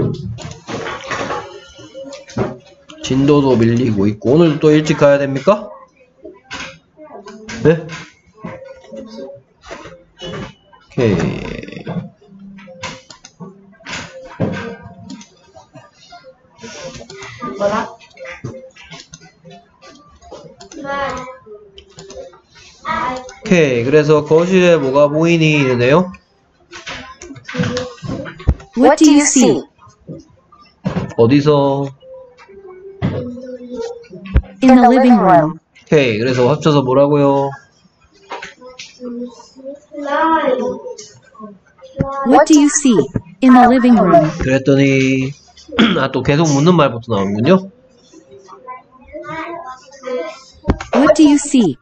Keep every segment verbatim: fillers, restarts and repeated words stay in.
진도도 밀리고 있고. 오늘 또 일찍 가야 됩니까? 네? 오케이. 뭐라? 오케이. 그래서 거실에 뭐가 보이니? 이러네요. What do you see? 어디서? In the living room. 오케이. 그래서 합쳐서 뭐라고요? What do you see in the living room? 그랬더니 아, 또 계속 묻는 말부터 나오는군요. What do you see?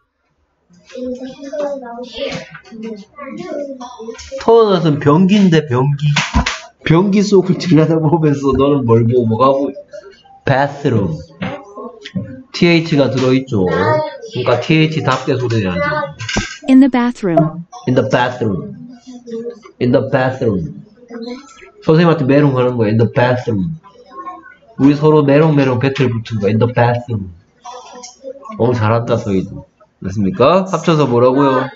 터널은 변기인데 변기. 변기 속을 들여다보면서 너는 뭘 보고 뭐가 보고? bathroom. th가 들어있죠. 그러니까 th 답게 소리 내야지. In the bathroom. In the bathroom. In the bathroom. 선생님한테 메롱하는 거야. In the bathroom. 우리 서로 메롱메롱 배틀 붙은 거야. In the bathroom. 어, 잘한다 서희도. 됐습니까? 합쳐서 뭐라고요?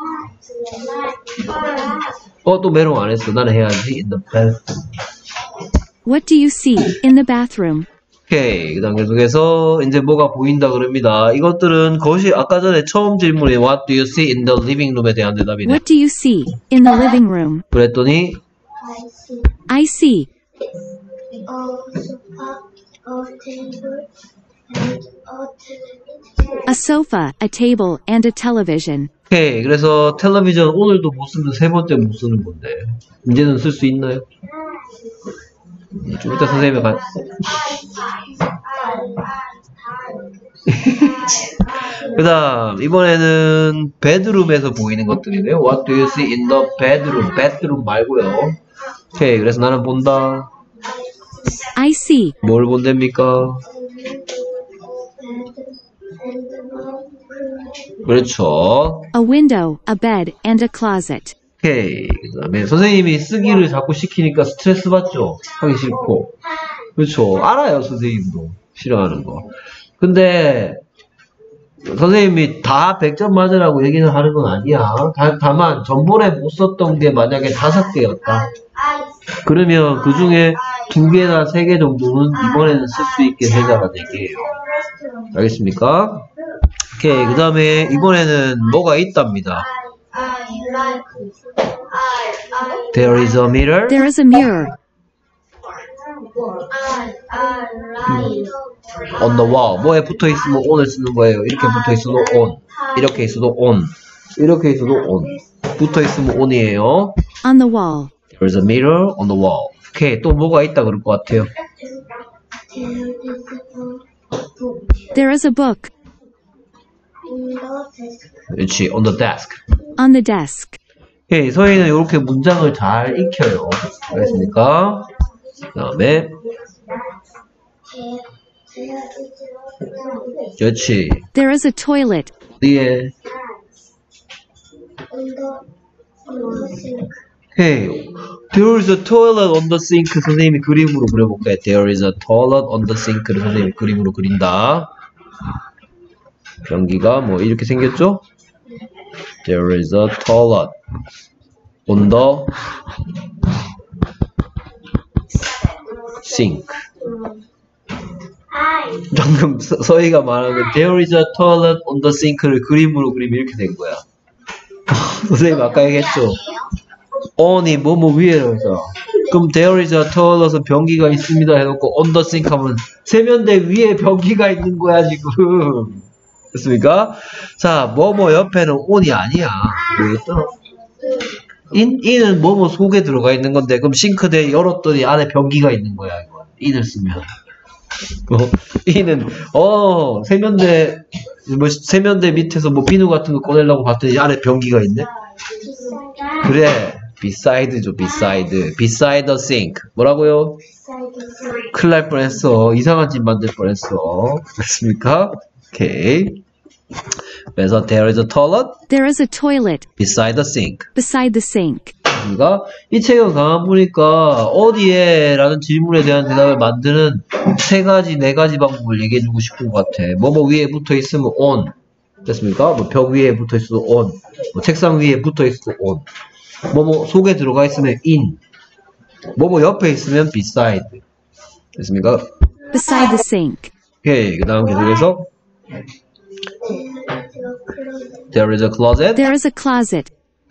어, 또 메롱 안 했어. 나는 해야지. In the bathroom. What do you see in the bathroom? 오케이. 그 다음 계속해서 이제 뭐가 보인다 그럽니다. 이것들은 거실, 아까 전에 처음 질문에 What do you see in the living room에 대한 대답이네. What do you see in the living room? 그랬더니 I see a sofa, a table, and a television. 오케이. 그래서 텔레비전 오늘도 못 쓰면 세 번째 못 쓰는 건데 이제는 쓸 수 있나요? 좀 이따 선생님이 가... 그 다음 이번에는 베드룸에서 보이는 것들이네요. What do you see in the bedroom? bedroom 말고요. 오케이. 그래서 나는 본다. I see 뭘 본답니까? 그렇죠. a window, a bed, and a closet. 오케이. 그 다음에 선생님이 쓰기를 자꾸 시키니까 스트레스 받죠? 하기 싫고. 그렇죠. 알아요. 선생님도 싫어하는 거. 근데 선생님이 다 백 점 맞으라고 얘기는 하는 건 아니야. 다, 다만 전번에 못 썼던 게 만약에 다섯 개였다. 그러면 그 중에 두 개나 세 개 정도는 이번에는 쓸 수 있게 해자가 되게요. 알겠습니까? 오케이. 그 다음에 이번에는 뭐가 있답니다. There is a mirror. There is a mirror on the wall. 뭐에 붙어 있으면 on을 쓰는 거예요. 이렇게 붙어 있어도 on. 이렇게 있어도 on. 이렇게 있어도 on. 붙어 있으면 on이에요. on the wall. There is a mirror on the wall. 오케이. 또 뭐가 있다 그럴 것 같아요. There is a book 그렇지. On the desk. on the desk. 오케이. 서희는 이렇게 문장을 잘 익혀요. 알겠습니까? 그 다음에 그렇지. There is a toilet 어디에? 오케이. There is a toilet on the sink. 선생님이 그림으로 그려볼까요? There is a toilet on the sink를 선생님이 그림으로 그린다. 변기가 뭐 이렇게 생겼죠? There is a toilet on the sink. 방금 서, 서희가 말하는 There is a toilet on the sink를 그림으로 그리면 이렇게 된 거야. 선생님 아까 얘기했죠? on이 뭐뭐 위에라고 했잖아. 그럼 there is a toilet은 변기가 있습니다 해놓고 on the sink 하면 세면대 위에 변기가 있는 거야 지금. 됐습니까? 자, 뭐뭐 옆에는 on이 아니야. 모르겠다. in, in은 뭐뭐 속에 들어가 있는 건데 그럼 싱크대 열었더니 안에 변기가 있는 거야 이거. in을 쓰면. 뭐, in은 어 세면대 뭐 세면대 밑에서 뭐 비누 같은 거 꺼내려고 봤더니 안에 변기가 있네. 그래. beside죠. beside. beside the sink. 뭐라고요? 큰일 날 뻔했어. 이상한 집 만들 뻔했어. 됐습니까? 오케이. 그래서 there is a toilet There is a toilet beside the sink. beside the sink. 됐습니까? 이 책은 가만 보니까 어디에? 라는 질문에 대한 대답을 만드는 세 가지, 네 가지 방법을 얘기해주고 싶은 것 같아. 뭐뭐 위에 붙어 있으면 on. 됐습니까? 뭐 벽 위에 붙어 있어도 on. 뭐 책상 위에 붙어 있어도 on. 뭐뭐 속에 들어가 있으면 in. 뭐뭐 옆에 있으면 beside. 됐습니까? Beside the sink. 오케이. 그 다음 계속해서 There is a closet. There is a closet.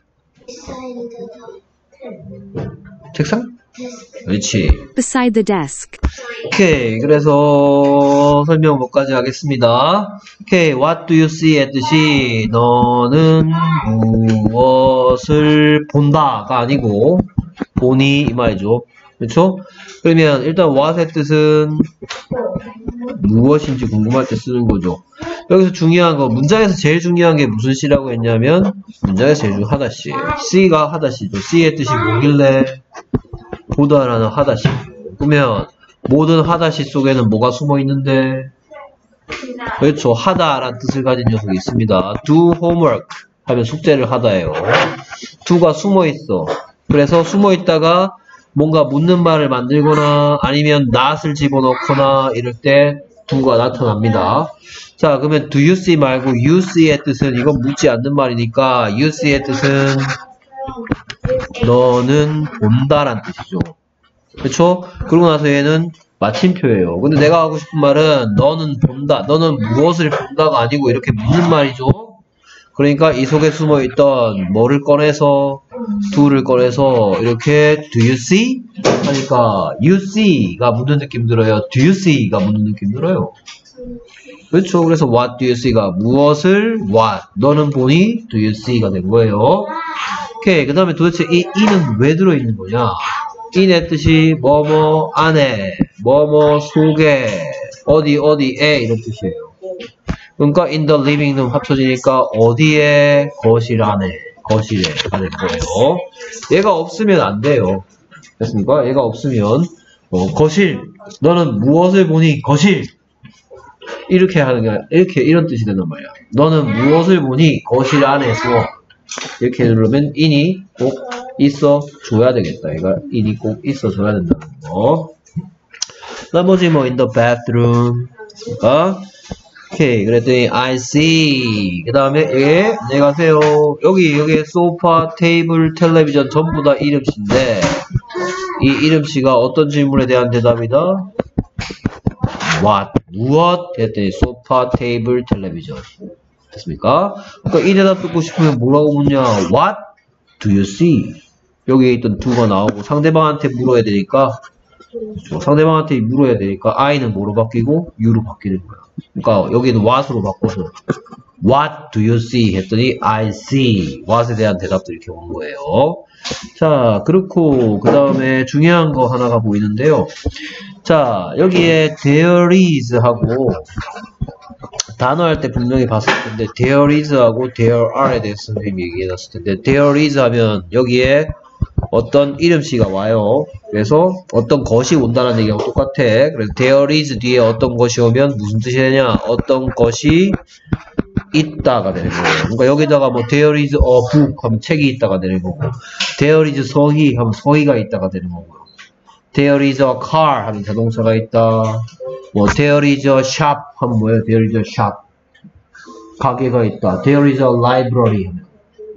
책상? 그렇지. Beside the desk. 오케이. 그래서 설명 뭐까지 하겠습니다. 오케이. What do you see 했듯이 너는 무엇을 본다가 아니고 보니 이 말이죠. 그렇죠? 그러면 일단 what의 뜻은 무엇인지 궁금할 때 쓰는 거죠. 여기서 중요한 거, 문장에서 제일 중요한 게 무슨 시라고 했냐면 문장에서 제일 중요한 하다시예요. C가 하다시죠. C의 뜻이 뭐길래 보다라는 하다시. 그러면 모든 하다시 속에는 뭐가 숨어 있는데? 그렇죠. 하다라는 뜻을 가진 녀석이 있습니다. Do homework 하면 숙제를 하다예요. do가 숨어 있어. 그래서 숨어 있다가 뭔가 묻는 말을 만들거나 아니면 not을 집어넣거나 이럴 때 do가 나타납니다. 자, 그러면 do you see 말고 you see의 뜻은 이건 묻지 않는 말이니까 you see의 뜻은 너는 본다란 뜻이죠. 그렇죠? 그러고 나서 얘는 마침표예요. 근데 내가 하고 싶은 말은 너는 본다. 너는 무엇을 본다가 아니고 이렇게 묻는 말이죠. 그러니까 이 속에 숨어있던 뭐를 꺼내서 do를 꺼내서 이렇게 do you see? 하니까 you see가 묻는 느낌 들어요. do you see가 묻는 느낌 들어요. 그렇죠. 그래서 what do you see가 무엇을 what 너는 보니 do you see가 된 거예요. 오케이. 그 다음에 도대체 이 이는 왜 들어있는 거냐? 이의 뜻이 뭐뭐 안에 뭐뭐 속에 어디 어디에 이런 뜻이에요. 그러니까 in the living room 합쳐지니까 어디에 거실 안에 거실에 가는 거예요. 얘가 없으면 안 돼요. 됐습니까? 얘가 없으면 어, 거실 너는 무엇을 보니 거실 이렇게 하는 게 이렇게 이런 뜻이 된단 말이야. 너는 무엇을 보니 거실 안에서 이렇게 누르면 in이 꼭 있어 줘야 되겠다. 얘가 in이 꼭 있어 줘야 된다는 거. 나머지 뭐 in the bathroom 됐습니까? 오케이. 그랬더니 I see. 그 다음에 예, 안녕히 가세요. 여기 여기 소파, 테이블, 텔레비전 전부 다 이름씨인데 이 이름씨가 어떤 질문에 대한 대답이다? What? 무엇? 했더니 소파, 테이블, 텔레비전. 됐습니까? 그러니까 이 대답 듣고 싶으면 뭐라고 묻냐? What do you see? 여기에 있던 do가 나오고 상대방한테 물어야 되니까 상대방한테 물어야 되니까 I는 뭐로 바뀌고 U로 바뀌는 거야. 그러니까 여기는 what으로 바꿔서 What do you see? 했더니 I see. what에 대한 대답도 이렇게 온 거예요. 자, 그렇고 그 다음에 중요한 거 하나가 보이는데요. 자, 여기에 there is 하고 단어 할 때 분명히 봤을 텐데 there is 하고 there are에 대해서 선생님이 얘기해놨을 텐데 there is 하면 여기에 어떤 이름씨가 와요. 그래서 어떤 것이 온다는 얘기하고 똑같아. 그래서 there is 뒤에 어떤 것이 오면 무슨 뜻이 되냐? 어떤 것이 있다가 되는 거예요. 그러니까 여기다가 뭐 there is a book 하면 책이 있다가 되는 거고 there is 서희 하면 서희가 있다가 되는 거고요. there is a car 하면 자동차가 있다. 뭐 there is a shop 하면 뭐예요? there is a shop 가게가 있다. there is a library 하면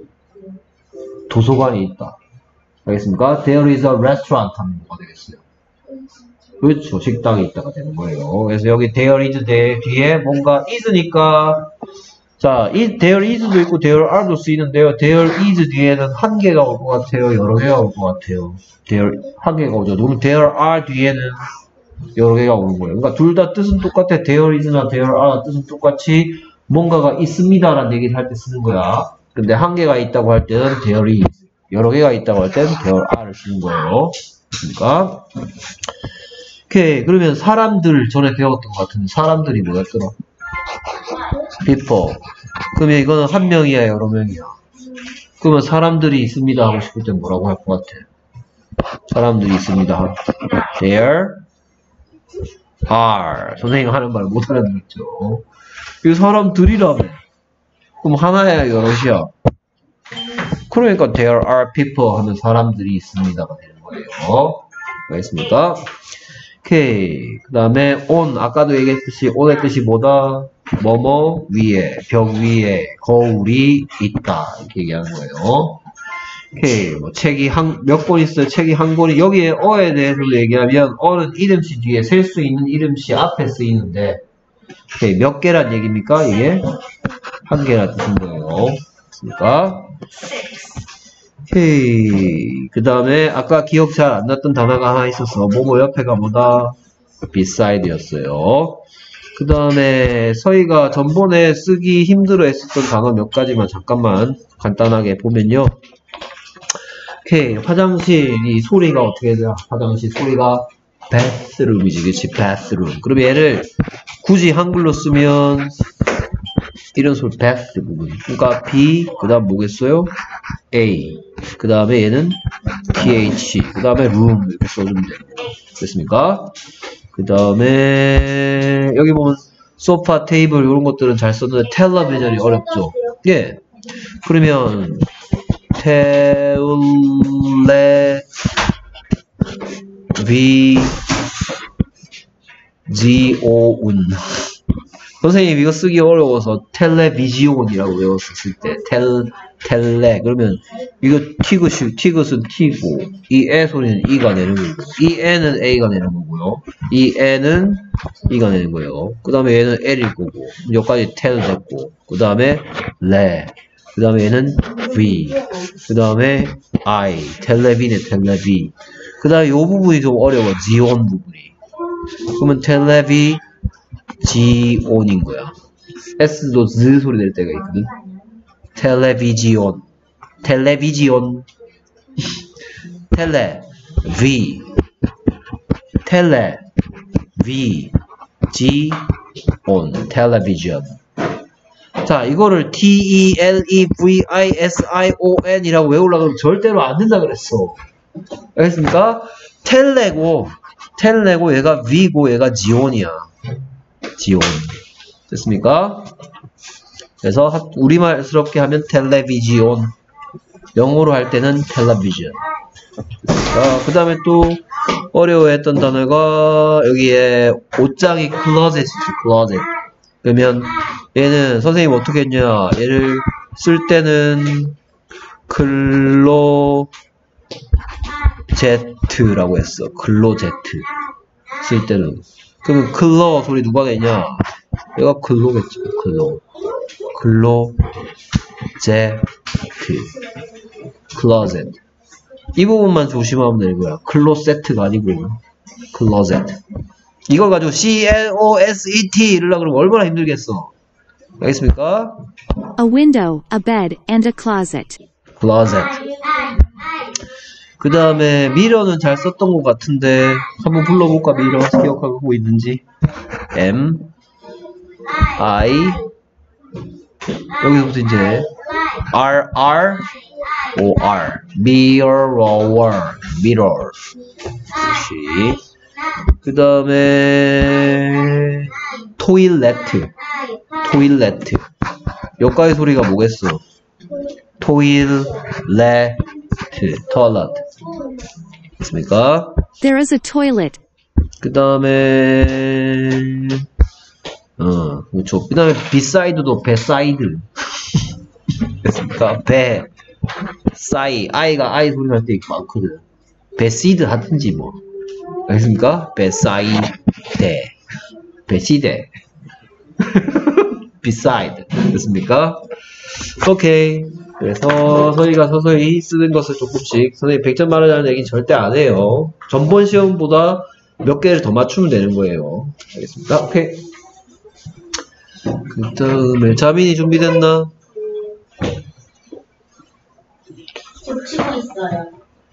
도서관이 있다. 알겠습니까? There is a restaurant 하면 뭐가 되겠어요? 그렇죠. 식당이 있다가 되는 거예요. 그래서 여기 there is 뒤에 뭔가 is니까 자, 이 there is도 있고 there are도 쓰이는데요. there is 뒤에는 한 개가 올 것 같아요. 여러 개가 올 것 같아요. there 한 개가 오죠. 그럼 there are 뒤에는 여러 개가 오는 거예요. 그러니까 둘 다 뜻은 똑같아. there is나 there are 뜻은 똑같이 뭔가가 있습니다 라는 얘기를 할 때 쓰는 거야. 근데 한 개가 있다고 할 때는 there is 여러 개가 있다고 할 때는 there are를 쓰는 거예요. 그러니까 오케이. 그러면 사람들 전에 배웠던 것 같은데 사람들이 뭐였더라? people. 그러면 이거는 한 명이야 여러 명이야? 그러면 사람들이 있습니다 하고 싶을 땐 뭐라고 할 것 같아? 사람들이 있습니다. there are. 선생님 하는 말 못 알아듣죠. 이거 사람들이라며. 그럼 하나야 여럿이야? 그러니까 there are people 하면 사람들이 있습니다가 되는 거예요. 알겠습니까? 오케이. 그 다음에 on, 아까도 얘기했듯이 on의 뜻이 뭐다? 뭐뭐 위에, 벽 위에 거울이 있다 이렇게 얘기하는 거예요. 오케이. 뭐 책이 한, 몇 권 있어요? 책이 한 권이. 여기에 어에 대해서도 얘기하면 어는 이름씨 뒤에 셀 수 있는 이름씨 앞에 쓰이는데 오케이. 몇 개란 얘기입니까? 이게 한 개란 뜻인 거예요. 그러니까 오케이. 그 다음에 아까 기억 잘 안 났던 단어가 하나 있었어. 뭐뭐 옆에가 뭐다? beside 였어요. 그 다음에 서희가 전번에 쓰기 힘들어 했었던 단어 몇 가지만 잠깐만 간단하게 보면요. 오케이. 화장실이 소리가 어떻게 돼요? 화장실 소리가 bathroom이지, 그치? bathroom. 그럼 얘를 굳이 한글로 쓰면 이런 소리 bath 부분. 그러니까 B, 그 다음 뭐겠어요? A. 그 다음에 얘는 th. 그 다음에 room 이렇게 써주면 돼요. 됐습니까? 그 다음에 여기 보면 소파, 테이블 이런 것들은 잘 썼는데 텔레비전이 어렵죠. 예. 그러면 텔레비지온. 선생님 이거 쓰기 어려워서 텔레비지온이라고 외웠었을 때 텔, 텔레 그러면 이거 티귿이, 티귿은 T고 이 에 소리는 E가 내는 거고 이 N은 A가 내는 거고요 이 N은 E가 내는 거예요. 그 다음에 얘는 L일 거고 여기까지 텔 됐고 그 다음에 레 그 다음에 얘는 V 그 다음에 I 텔레비네 텔레비 그 다음에 요 부분이 좀 어려워 지온 부분이 그러면 텔레비 지온인 거야. S도 Z 소리 낼 때가 있거든. 텔레비지온, 텔레비지온, 텔레, V, 텔레, V, G, 온, 텔레비전. 자, 이거를 T, E, L, E, V, I, S, I, O, N 이라고 외우려고 하면 절대로 안 된다 그랬어. 알겠습니까? 텔레고, 텔레고 얘가 V고 얘가 지온이야. 지온. 됐습니까? 그래서 우리말스럽게 하면 텔레비지온. 영어로 할 때는 텔레비전. 그 다음에 또 어려워했던 단어가 여기에 옷장이 클로젯이지, 클로젯. 그러면 얘는 선생님 어떻게 했냐? 얘를 쓸 때는 클로제트라고 했어. 클로제트. 쓸 때는. 그러면 클로 소리 누가 내냐? 얘가 클로겠지, 클로. 클로제트. 클로젯. 이 부분만 조심하면 되는 거야. 클로세트가 아니고, 클로제트. 이걸 가지고 C L O S E T 이러려고 그러면 얼마나 힘들겠어. 알겠습니까? A window, a bed, and a closet. 클로젯. 그 다음에 미러는 잘 썼던 것 같은데 한번 불러볼까? 미러 기억하고 있는지. M I 여기서부터 이제 R R O R mirror mirror. 그 다음에 토일레트 토일레트 여기까지 소리가 뭐겠어? 토일레트 toilet. 됐습니까? There is a toilet. 그 다음에 어 그렇죠. 그 다음에 beside도 beside. 됐습니까? 배 사이 아이가 아이 소리 날 때 많거든. beside 하든지 뭐. 알겠습니까? beside beside beside. 됐습니까? 오케이. 그래서 저희가 서서히 쓰는 것을 조금씩 선생님 백 점 말하자는 얘기는 절대 안 해요. 전번 시험보다 몇 개를 더 맞추면 되는 거예요. 알겠습니까? 오케이. 그 다음에 자민이 준비됐나? 고치고 있어요.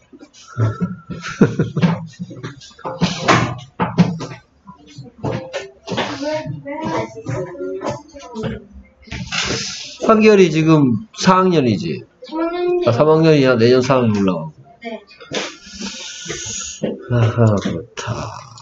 한결이 지금 사 학년이지? 삼 학년이. 아, 삼 학년이야. 내년 사 학년 올라가고. 네. 아하, 그렇다.